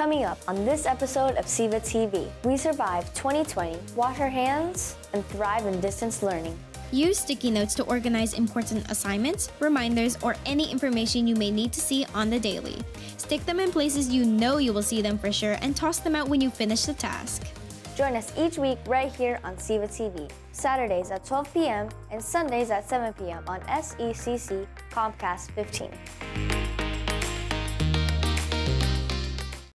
Coming up on this episode of SEVA TV, we survived 2020, wash our hands, and thrive in distance learning. Use sticky notes to organize important assignments, reminders, or any information you may need to see on the daily. Stick them in places you know you will see them for sure and toss them out when you finish the task. Join us each week right here on SEVA TV, Saturdays at 12 p.m. and Sundays at 7 p.m. on SECC Comcast 15.